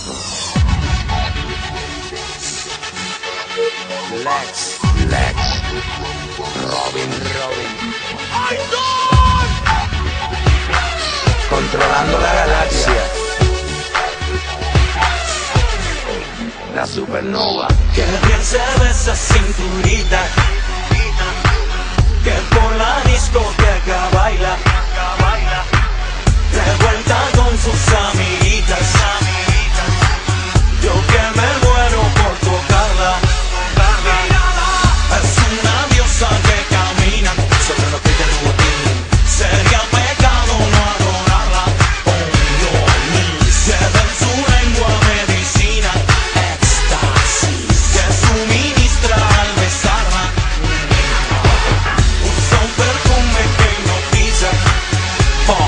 Lex, Robin, controlando la galaxia, la supernova. Que bien se ve esa cinturita, que por la discoteca baila, revuelta con sus amiguitas. Yo que me muero por tocarla. Es una diosa que camina sobre los pies del botín. Sería pecado no adorarla. Oh no, lleva en su lengua medicina, éxtasis, que suministra al besarla. Usa un perfume que hipnotiza,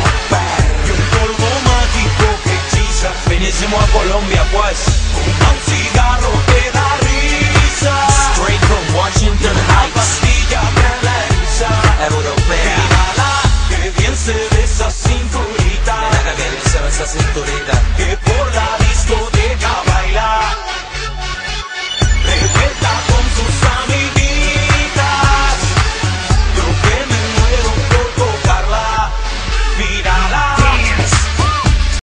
y un polvo mágico que hechiza. Vinimos a Colombia pues.